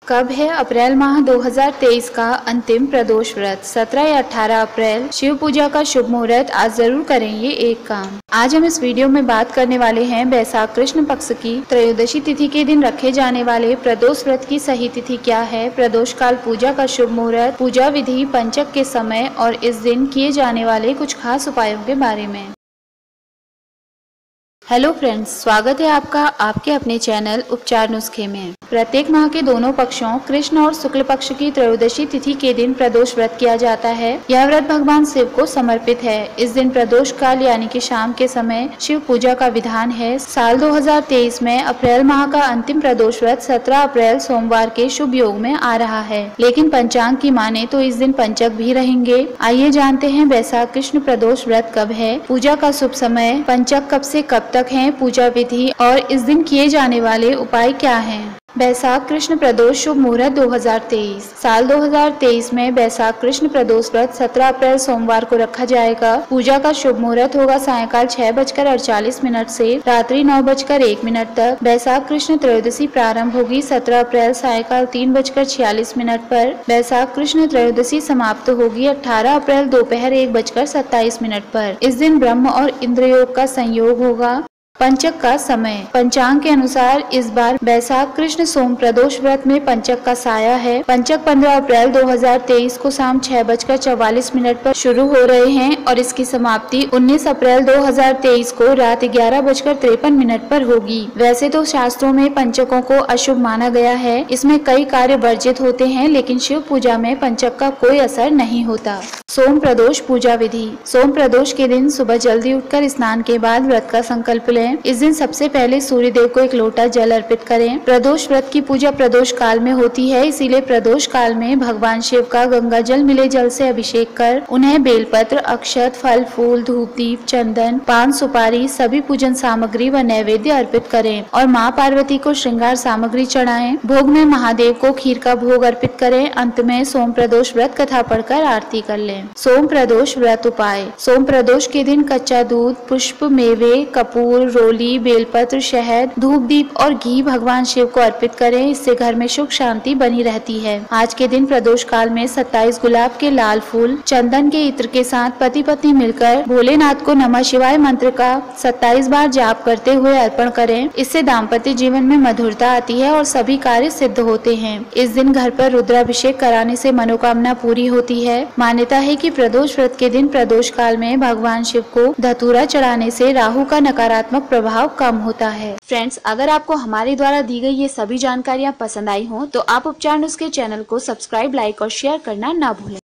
कब है अप्रैल माह 2023 का अंतिम प्रदोष व्रत? 17 या 18 अप्रैल। शिव पूजा का शुभ मुहूर्त। आज जरूर करें ये एक काम। आज हम इस वीडियो में बात करने वाले हैं बैसाख कृष्ण पक्ष की त्रयोदशी तिथि के दिन रखे जाने वाले प्रदोष व्रत की सही तिथि क्या है, प्रदोष काल, पूजा का शुभ मुहूर्त, पूजा विधि, पंचक के समय और इस दिन किए जाने वाले कुछ खास उपायों के बारे में। हेलो फ्रेंड्स, स्वागत है आपका आपके अपने चैनल उपचार नुस्खे में। प्रत्येक माह के दोनों पक्षों कृष्ण और शुक्ल पक्ष की त्रयोदशी तिथि के दिन प्रदोष व्रत किया जाता है। यह व्रत भगवान शिव को समर्पित है। इस दिन प्रदोष काल यानी कि शाम के समय शिव पूजा का विधान है। साल 2023 में अप्रैल माह का अंतिम प्रदोष व्रत 17 अप्रैल सोमवार के शुभ योग में आ रहा है, लेकिन पंचांग की माने तो इस दिन पंचक भी रहेंगे। आइए जानते हैं बैसाख कृष्ण प्रदोष व्रत कब है, पूजा का शुभ समय, पंचक कब से कब तक है, पूजा विधि और इस दिन किए जाने वाले उपाय क्या हैं। बैसाख कृष्ण प्रदोष शुभ मुहूर्त 2023। साल 2023 में बैसाख कृष्ण प्रदोष व्रत 17 अप्रैल सोमवार को रखा जाएगा। पूजा का शुभ मुहूर्त होगा सायंकाल 6:48 से रात्रि 9:01 तक। बैसाख कृष्ण त्रयोदशी प्रारंभ होगी 17 अप्रैल सायंकाल 3:46 पर। बैसाख कृष्ण त्रयोदशी समाप्त होगी 18 अप्रैल दोपहर 1:27 पर। इस दिन ब्रह्म और इंद्र योग का संयोग होगा। पंचक का समय, पंचांग के अनुसार इस बार बैसाख कृष्ण सोम प्रदोष व्रत में पंचक का साया है। पंचक 15 अप्रैल 2023 को शाम 6:44 पर शुरू हो रहे हैं और इसकी समाप्ति 19 अप्रैल 2023 को रात 11:53 पर होगी। वैसे तो शास्त्रों में पंचकों को अशुभ माना गया है, इसमें कई कार्य वर्जित होते हैं, लेकिन शिव पूजा में पंचक का कोई असर नहीं होता। सोम प्रदोष पूजा विधि। सोम प्रदोष के दिन सुबह जल्दी उठकर स्नान के बाद व्रत का संकल्प लें। इस दिन सबसे पहले सूर्य देव को एक लोटा जल अर्पित करें। प्रदोष व्रत की पूजा प्रदोष काल में होती है, इसीलिए प्रदोष काल में भगवान शिव का गंगा जल मिले जल से अभिषेक कर उन्हें बेलपत्र, अक्षत, फल फूल, धूप दीप, चंदन, पान सुपारी, सभी पूजन सामग्री व नैवेद्य अर्पित करें और माँ पार्वती को श्रृंगार सामग्री चढ़ाएं। भोग में महादेव को खीर का भोग अर्पित करें। अंत में सोम प्रदोष व्रत कथा पढ़कर आरती कर लें। सोम प्रदोष व्रत उपाय। सोम प्रदोष के दिन कच्चा दूध, पुष्प, मेवे, कपूर, रोली, बेलपत्र, शहद, धूप दीप और घी भगवान शिव को अर्पित करें। इससे घर में सुख शांति बनी रहती है। आज के दिन प्रदोष काल में 27 गुलाब के लाल फूल चंदन के इत्र के साथ पति पत्नी मिलकर भोलेनाथ को नमः शिवाय मंत्र का 27 बार जाप करते हुए अर्पण करें। इससे दाम्पत्य जीवन में मधुरता आती है और सभी कार्य सिद्ध होते हैं। इस दिन घर पर रुद्राभिषेक कराने से मनोकामना पूरी होती है। मान्यता है कि प्रदोष व्रत के दिन प्रदोष काल में भगवान शिव को धतूरा चढ़ाने से राहु का नकारात्मक प्रभाव कम होता है। फ्रेंड्स, अगर आपको हमारे द्वारा दी गई ये सभी जानकारियाँ पसंद आई हो तो आप उपचार नुस्खे चैनल को सब्सक्राइब, लाइक और शेयर करना ना भूलें।